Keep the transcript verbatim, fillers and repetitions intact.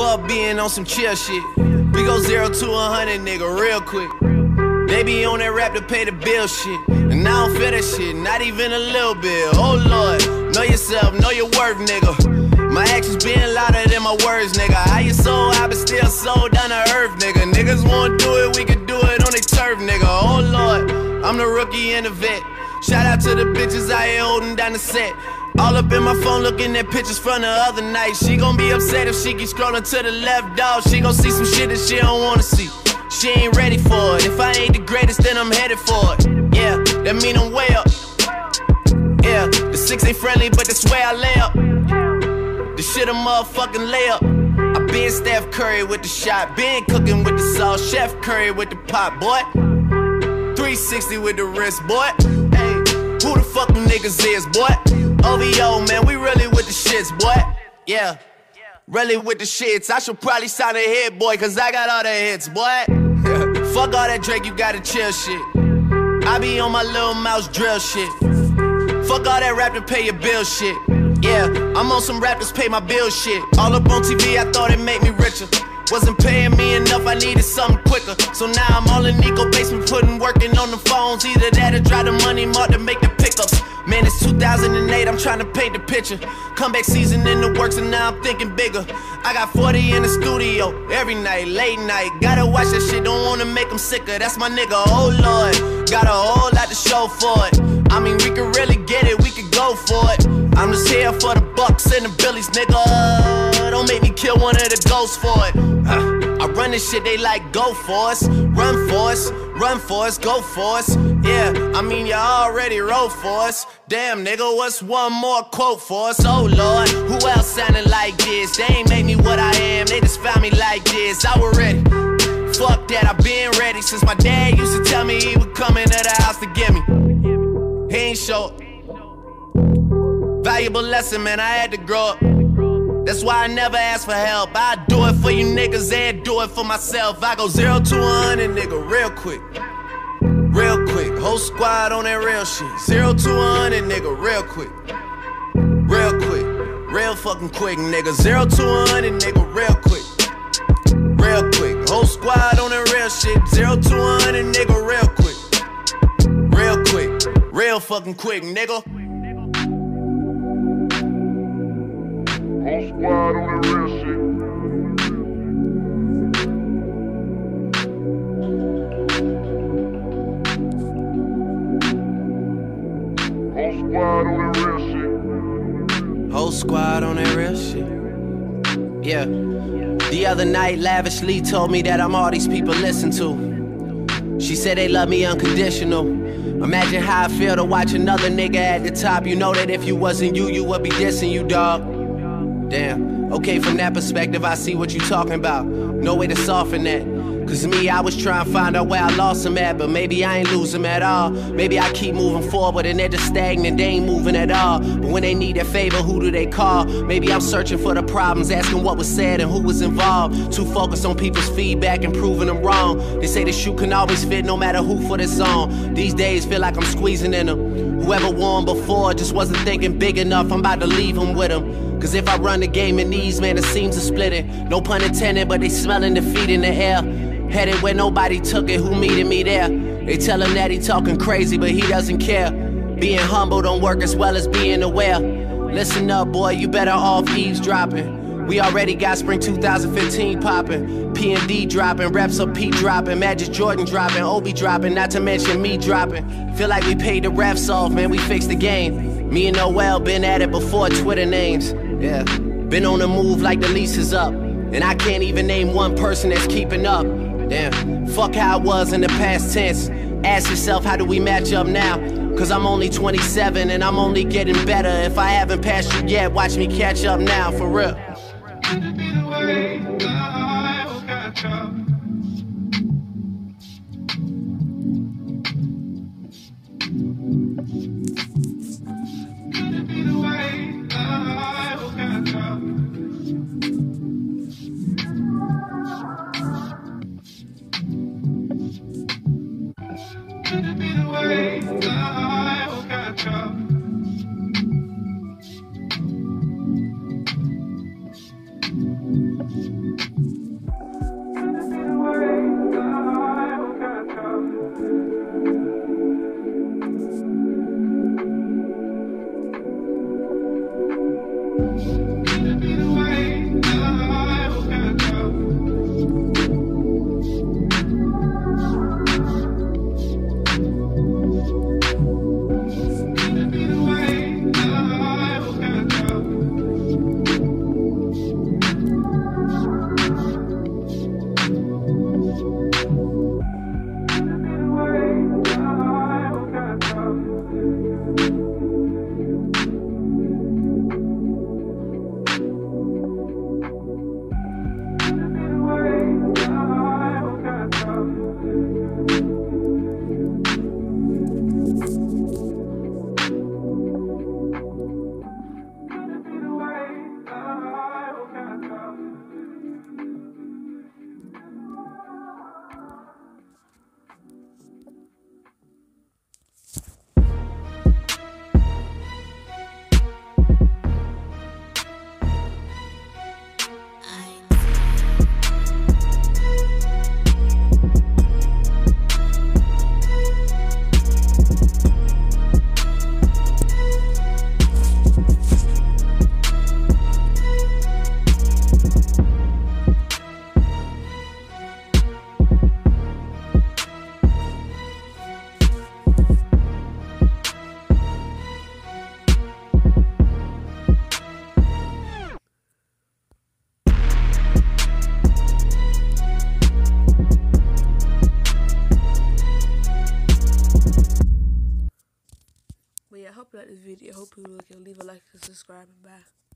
up being on some chill shit. We go zero to a hundred, nigga, real quick. They be on that rap to pay the bill shit, and I don't feel that shit, not even a little bit. Oh Lord, know yourself, know your worth, nigga. My actions being louder than my words, nigga. How you so high but still so down to earth, nigga. Niggas wanna do it, we can do it on their turf, nigga. Oh Lord, I'm the rookie and the vet. Shout out to the bitches out here holding down the set. All up in my phone looking at pictures from the other night. She gon' be upset if she keep scrolling to the left, dog. She gon' see some shit that she don't wanna see. She ain't ready for it. If I ain't the greatest, then I'm headed for it. Yeah, that mean I'm way up. Yeah, the six ain't friendly, but that's where I lay up. The shit a motherfucking layup. I been Steph Curry with the shot, been cooking with the sauce, Chef Curry with the pot, boy. three sixty with the wrist, boy. Hey, who the fuck them niggas is, boy? O V O, man, we really with the shits, boy. Yeah, really with the shits. I should probably sign a hit, boy, cause I got all the hits, boy. Fuck all that Drake, you gotta chill shit. I be on my little mouse drill shit. Fuck all that rap to pay your bill shit. Yeah, I'm on some rappers pay my bill shit. All up on T V, I thought it made me richer. Wasn't paying me enough, I needed something quicker. So now I'm all in Nico basement, putting working on the phones. Either that or drive the money mark to make the pickups. Man, it's two thousand eight, I'm trying to paint the picture. Comeback season in the works and now I'm thinking bigger. I got forty in the studio, every night, late night. Gotta watch that shit, don't wanna make them sicker. That's my nigga, oh Lord. Got a whole lot to show for it. I mean, we could really get it, we could go for it. I'm just here for the bucks and the billies, nigga. Don't make me kill one of the ghosts for it. Uh, I run this shit, they like go for us. Run for us, run for us, go for us. Yeah, I mean, you already wrote for us. Damn, nigga, what's one more quote for us? Oh Lord, who else sounding like this? They ain't made me what I am, they just found me like this. I was ready. Fuck that, I been ready since my dad used to tell me he would come into the house to get me. He ain't show up. Valuable lesson, man, I had to grow up. That's why I never ask for help. I do it for you niggas and do it for myself. I go zero to a hundred, nigga, real quick. Real quick, whole squad on that real shit. Zero to a hundred, nigga, real quick. Real quick, real fucking quick, nigga. Zero to a hundred, nigga, real quick. Real quick, whole squad on that real shit. Zero to a hundred, nigga, real quick. Real quick, real fucking quick, nigga. Whole squad on that real shit. Whole squad on that real shit. Yeah. The other night, Lavishly told me that I'm all these people listen to. She said they love me unconditional. Imagine how I feel to watch another nigga at the top. You know that if you wasn't you, you would be dissing you, dog. Damn. Okay, from that perspective, I see what you talking about. No way to soften that. Cause me, I was trying to find out where I lost them at, but maybe I ain't lose them at all. Maybe I keep moving forward and they're just stagnant, they ain't moving at all. But when they need a favor, who do they call? Maybe I'm searching for the problems, asking what was said and who was involved. Too focused on people's feedback and proving them wrong. They say the shoe can always fit no matter who for the song. These days feel like I'm squeezing in them. Whoever won before just wasn't thinking big enough, I'm about to leave them with them. Cause if I run the game in these, man, the seams are splitting. No pun intended, but they smelling defeat in the air. Headed where nobody took it, who meeting me there? They tell him that he talking crazy, but he doesn't care. Being humble don't work as well as being aware. Listen up, boy, you better off eavesdropping. We already got spring two thousand fifteen popping. P and D dropping, reps up P dropping, Magic Jordan dropping, Obi dropping, not to mention me dropping. Feel like we paid the refs off, man, we fixed the game. Me and Noel been at it before Twitter names. Yeah, been on the move like the lease is up. And I can't even name one person that's keeping up. Damn, fuck how it was in the past tense. Ask yourself, how do we match up now? Cause I'm only twenty-seven and I'm only getting better. If I haven't passed you yet, watch me catch up now, for real. Could it be the way I will catch up? Could it be the way I will catch up? Could it be the way I will catch up? But yeah, I hope you like this video. I hope you will leave a like and subscribe, and bye.